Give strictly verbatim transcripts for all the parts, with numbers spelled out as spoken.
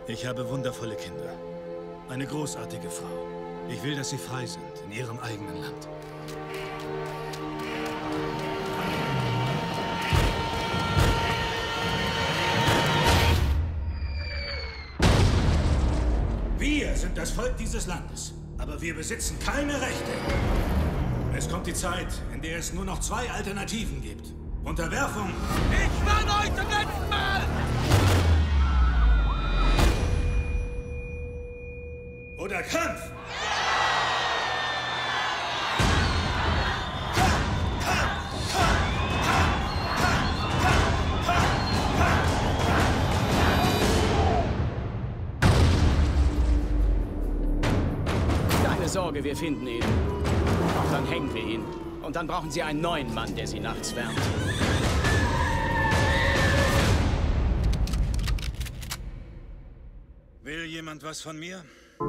Ich habe wundervolle Kinder. Eine großartige Frau. Ich will, dass sie frei sind, in ihrem eigenen Land. Wir sind das Volk dieses Landes, aber wir besitzen keine Rechte. Es kommt die Zeit, in der es nur noch zwei Alternativen gibt. Unterwerfung. Ich warne euch zum letzten Mal! Oder Kampf. Keine Sorge, wir finden ihn. Dann hängen wir ihn. Und dann brauchen Sie einen neuen Mann, der Sie nachts wärmt. Will jemand was von mir?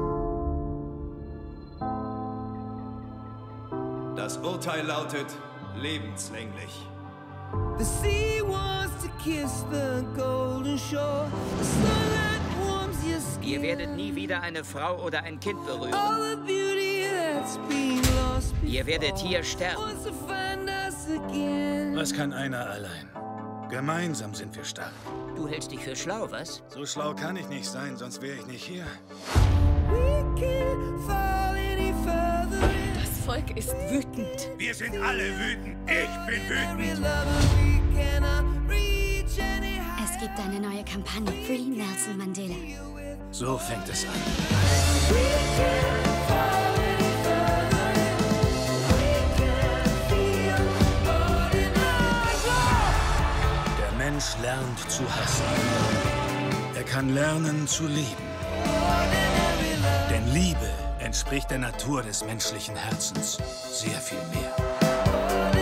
Das Urteil lautet lebenslänglich. The sea wants to kiss the golden shore. The sunlight warms your skin. Ihr werdet nie wieder eine Frau oder ein Kind berühren. All the beauty that's been lost before. Ihr werdet hier sterben. Wants to find us again. Was kann einer allein? Gemeinsam sind wir stark. Du hältst dich für schlau, was? So schlau kann ich nicht sein, sonst wäre ich nicht hier. We can't fall any further in. Das Volk ist wütend. Wir sind alle wütend. Ich bin wütend. Es gibt eine neue Kampagne. Free Nelson Mandela. So fängt es an. Der Mensch lernt zu hassen. Er kann lernen zu lieben. Denn Liebe entspricht der Natur des menschlichen Herzens sehr viel mehr.